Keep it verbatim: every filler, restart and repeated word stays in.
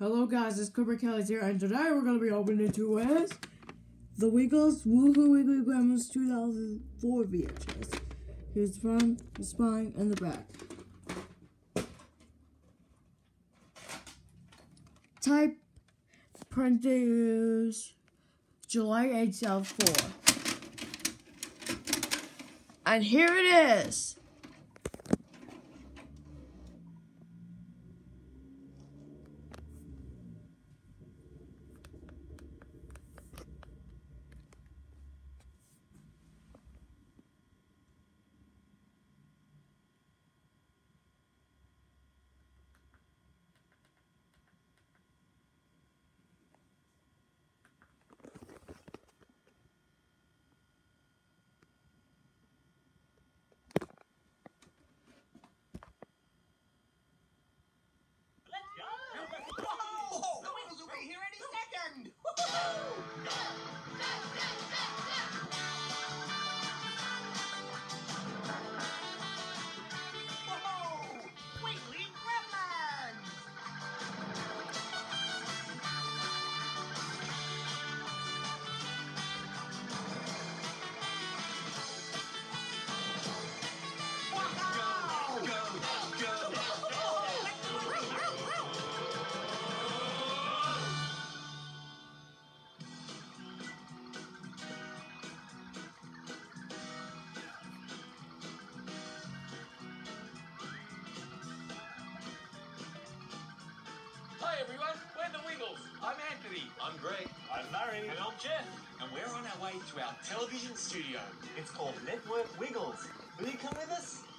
Hello guys, it's Cooper Kelly's here, and today we're going to be opening two ways. The Wiggles, Whoo, Wiggly, Gremlins two thousand four V H S. Here's the front, the spine, and the back. Type print is July eighth, two thousand four. And here it is. Wiggly Gremlins! Wow! Go, go, go! Hi everyone, we're the Wiggles. I'm Anthony. I'm Greg. I'm Murray. And I'm Jeff. And we're on our way to our television studio. It's called Network Wiggles. Will you come with us?